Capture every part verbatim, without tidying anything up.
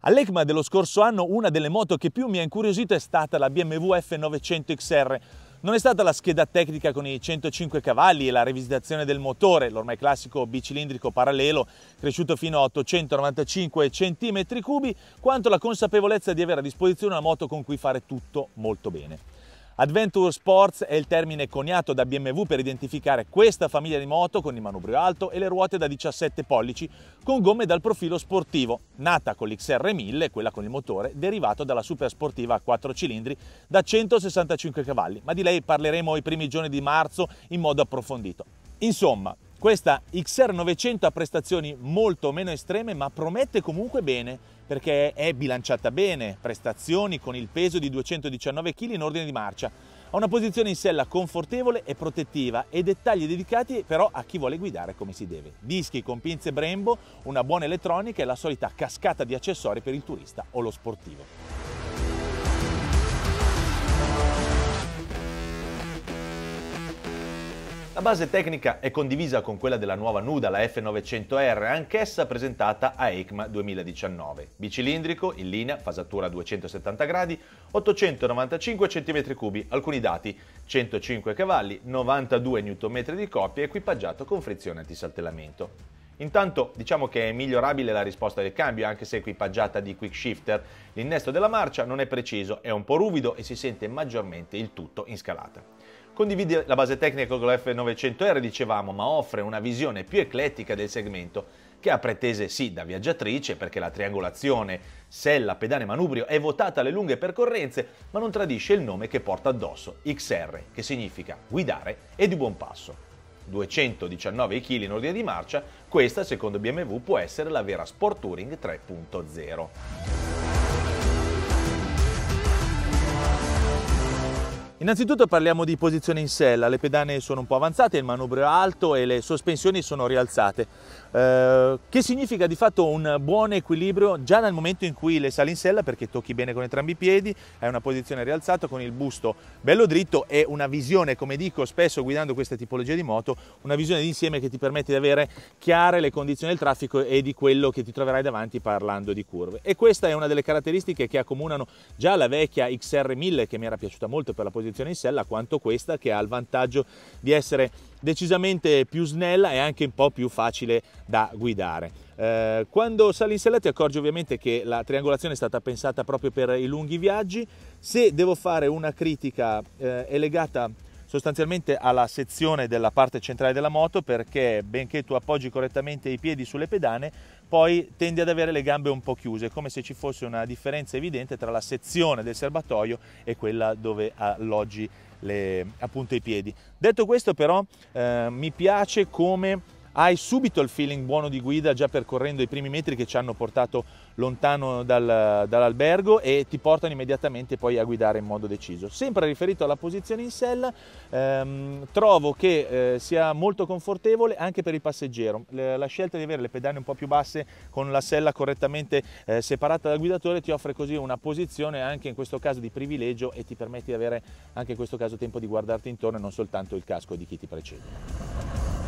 All'EICMA dello scorso anno una delle moto che più mi ha incuriosito è stata la B M W F novecento X R. Non è stata la scheda tecnica con i centocinque cavalli e la rivisitazione del motore, l'ormai classico bicilindrico parallelo cresciuto fino a ottocentonovantacinque centimetri cubi, quanto la consapevolezza di avere a disposizione una moto con cui fare tutto molto bene. Adventure Sports è il termine coniato da B M W per identificare questa famiglia di moto con il manubrio alto e le ruote da diciassette pollici con gomme dal profilo sportivo, nata con l'X R mille, quella con il motore, derivato dalla super sportiva a quattro cilindri da centosessantacinque cavalli, ma di lei parleremo i primi giorni di marzo in modo approfondito. Insomma, questa X R novecento ha prestazioni molto meno estreme, ma promette comunque bene, perché è bilanciata bene, prestazioni con il peso di duecentodiciannove chili in ordine di marcia, ha una posizione in sella confortevole e protettiva e dettagli dedicati però a chi vuole guidare come si deve. Dischi con pinze Brembo, una buona elettronica e la solita cascata di accessori per il turista o lo sportivo. La base tecnica è condivisa con quella della nuova nuda, la F novecento R, anch'essa presentata a EICMA duemiladiciannove. Bicilindrico, in linea, fasatura a duecentosettanta gradi, ottocentonovantacinque centimetri cubi, alcuni dati, centocinque cavalli, novantadue newton metri di coppia, equipaggiato con frizione antisaltellamento. Intanto diciamo che è migliorabile la risposta del cambio, anche se equipaggiata di quick shifter. L'innesto della marcia non è preciso, è un po' ruvido e si sente maggiormente il tutto in scalata. Condivide la base tecnica con la F novecento R, dicevamo, ma offre una visione più eclettica del segmento, che ha pretese sì da viaggiatrice, perché la triangolazione sella, pedane, manubrio è votata alle lunghe percorrenze, ma non tradisce il nome che porta addosso, X R, che significa guidare e di buon passo. duecentodiciannove chili in ordine di marcia, questa secondo B M W può essere la vera Sport Touring tre punto zero. Innanzitutto parliamo di posizione in sella, le pedane sono un po' avanzate, il manubrio è alto e le sospensioni sono rialzate, eh, che significa di fatto un buon equilibrio già nel momento in cui le sali in sella, perché tocchi bene con entrambi i piedi, hai una posizione rialzata con il busto bello dritto e una visione, come dico spesso guidando queste tipologie di moto, una visione d'insieme che ti permette di avere chiare le condizioni del traffico e di quello che ti troverai davanti parlando di curve. E questa è una delle caratteristiche che accomunano già la vecchia X R mille, che mi era piaciuta molto per la posizione in sella, quanto questa, che ha il vantaggio di essere decisamente più snella e anche un po' più facile da guidare. Eh, quando sali in sella ti accorgi ovviamente che la triangolazione è stata pensata proprio per i lunghi viaggi. Se devo fare una critica, eh, è legata sostanzialmente alla sezione della parte centrale della moto, perché benché tu appoggi correttamente i piedi sulle pedane, poi tendi ad avere le gambe un po' chiuse, come se ci fosse una differenza evidente tra la sezione del serbatoio e quella dove alloggi le, appunto i piedi. Detto questo però eh, mi piace come hai subito il feeling buono di guida già percorrendo i primi metri che ci hanno portato lontano dal, dall'albergo e ti portano immediatamente poi a guidare in modo deciso. Sempre riferito alla posizione in sella, ehm, trovo che eh, sia molto confortevole anche per il passeggero. Le, la scelta di avere le pedane un po' più basse con la sella correttamente eh, separata dal guidatore ti offre così una posizione anche in questo caso di privilegio e ti permette di avere anche in questo caso tempo di guardarti intorno e non soltanto il casco di chi ti precede.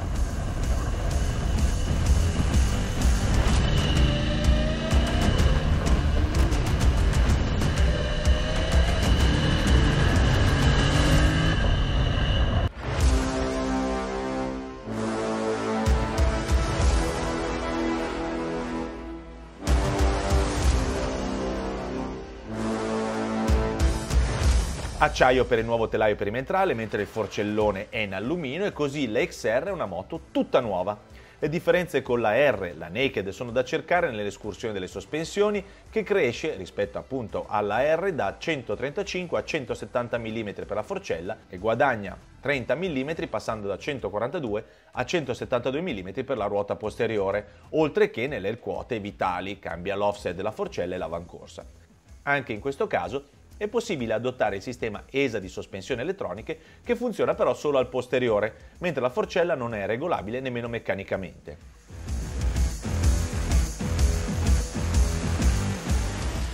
Acciaio per il nuovo telaio perimetrale, mentre il forcellone è in alluminio, e così la X R è una moto tutta nuova. Le differenze con la R, la Naked, sono da cercare nell'escursione delle sospensioni, che cresce rispetto appunto alla R da centotrentacinque a centosettanta millimetri per la forcella e guadagna trenta millimetri passando da centoquarantadue a centosettantadue millimetri per la ruota posteriore, oltre che nelle quote vitali, cambia l'offset della forcella e l'avancorsa. Anche in questo caso è possibile adottare il sistema E S A di sospensioni elettroniche, che funziona però solo al posteriore, mentre la forcella non è regolabile nemmeno meccanicamente.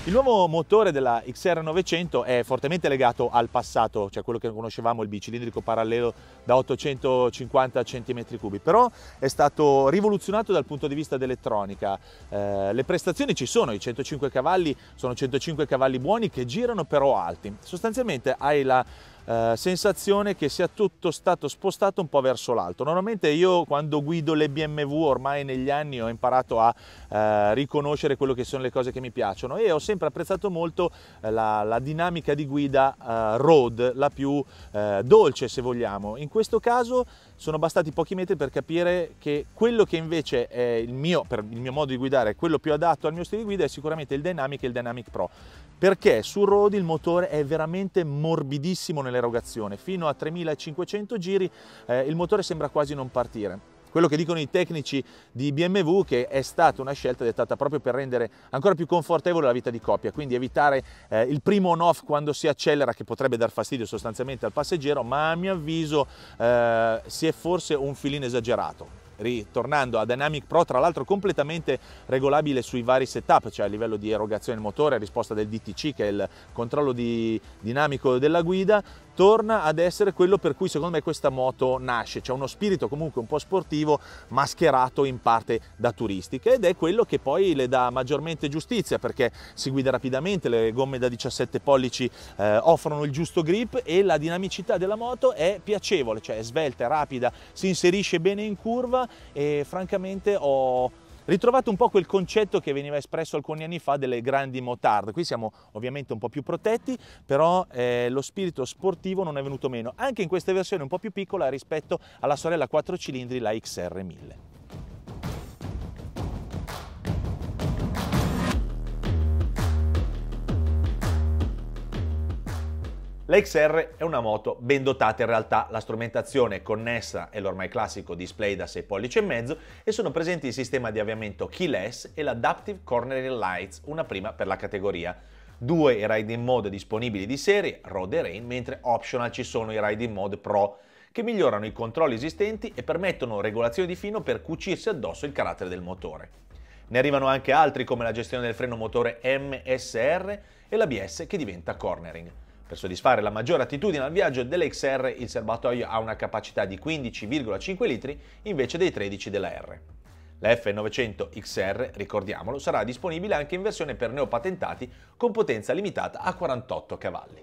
Il nuovo motore della X R novecento è fortemente legato al passato, cioè quello che conoscevamo, il bicilindrico parallelo da ottocentocinquanta centimetri cubi, però è stato rivoluzionato dal punto di vista dell'elettronica. Eh, le prestazioni ci sono, i centocinque cavalli sono centocinque cavalli buoni che girano però alti. Sostanzialmente hai la eh, sensazione che sia tutto stato spostato un po' verso l'alto. Normalmente io quando guido le B M W ormai negli anni ho imparato a eh, riconoscere quello che sono le cose che mi piacciono e ho sempre apprezzato molto eh, la, la dinamica di guida eh, road, la più eh, dolce se vogliamo. In questo caso sono bastati pochi metri per capire che quello che invece è il mio, per il mio modo di guidare, quello più adatto al mio stile di guida è sicuramente il Dynamic e il Dynamic Pro, perché sul road il motore è veramente morbidissimo nell'erogazione, fino a tremilacinquecento giri eh, il motore sembra quasi non partire. Quello che dicono i tecnici di B M W che è stata una scelta dettata proprio per rendere ancora più confortevole la vita di coppia, quindi evitare eh, il primo on-off quando si accelera, che potrebbe dar fastidio sostanzialmente al passeggero, ma a mio avviso eh, si è forse un filino esagerato. Ritornando a Dynamic Pro, tra l'altro completamente regolabile sui vari setup, cioè a livello di erogazione del motore, risposta del D T C che è il controllo di, dinamico della guida, torna ad essere quello per cui secondo me questa moto nasce, c'è uno spirito comunque un po' sportivo mascherato in parte da turistica, ed è quello che poi le dà maggiormente giustizia, perché si guida rapidamente, le gomme da diciassette pollici eh, offrono il giusto grip e la dinamicità della moto è piacevole, cioè è svelta, è rapida, si inserisce bene in curva e francamente ho ritrovato un po' quel concetto che veniva espresso alcuni anni fa delle grandi motard. Qui siamo ovviamente un po' più protetti, però eh, lo spirito sportivo non è venuto meno, anche in questa versione un po' più piccola rispetto alla sorella quattro cilindri, la X R mille. La X R è una moto ben dotata, in realtà la strumentazione è connessa e l'ormai classico display da sei pollici e mezzo e sono presenti il sistema di avviamento keyless e l'Adaptive Cornering Lights, una prima per la categoria. Due i Riding Mode disponibili di serie, Road e Rain, mentre optional ci sono i Riding Mode Pro, che migliorano i controlli esistenti e permettono regolazioni di fino per cucirsi addosso il carattere del motore. Ne arrivano anche altri come la gestione del freno motore M S R e l'A B S che diventa cornering. Per soddisfare la maggiore attitudine al viaggio delle X R, il serbatoio ha una capacità di quindici virgola cinque litri invece dei tredici della R. La F novecento X R, ricordiamolo, sarà disponibile anche in versione per neopatentati con potenza limitata a quarantotto cavalli.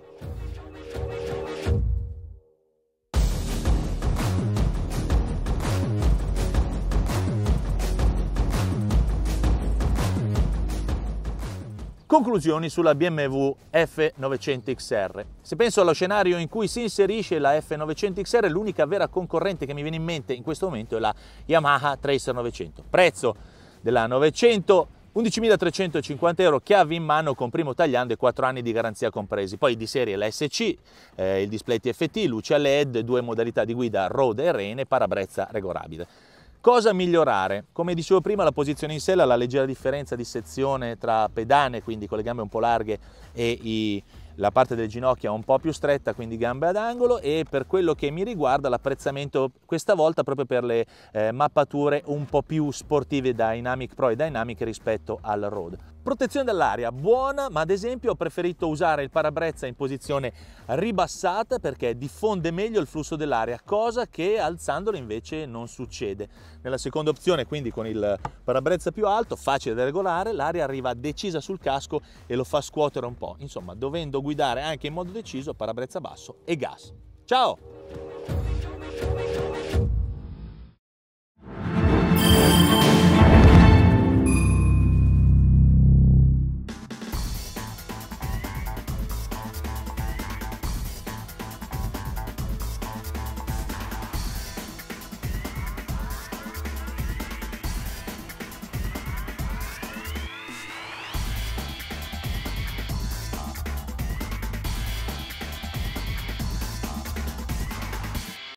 Conclusioni sulla B M W F novecento X R. Se penso allo scenario in cui si inserisce la F novecento X R, l'unica vera concorrente che mi viene in mente in questo momento è la Yamaha Tracer novecento. Prezzo della novecento undicimilatrecentocinquanta euro, chiavi in mano con primo tagliando e quattro anni di garanzia compresi. Poi di serie la S C, eh, il display T F T, luce a L E D, due modalità di guida Road e Rain e parabrezza regolabile. Cosa migliorare? Come dicevo prima, la posizione in sella, la leggera differenza di sezione tra pedane, quindi con le gambe un po' larghe, e i, la parte delle ginocchia un po' più stretta, quindi gambe ad angolo, e per quello che mi riguarda l'apprezzamento questa volta proprio per le eh, mappature un po' più sportive Dynamic Pro e Dynamic rispetto al Road. Protezione dell'aria buona, ma ad esempio ho preferito usare il parabrezza in posizione ribassata perché diffonde meglio il flusso dell'aria, cosa che alzandolo invece non succede. Nella seconda opzione, quindi con il parabrezza più alto, facile da regolare, l'aria arriva decisa sul casco e lo fa scuotere un po'. Insomma, dovendo guidare anche in modo deciso, parabrezza basso e gas. Ciao!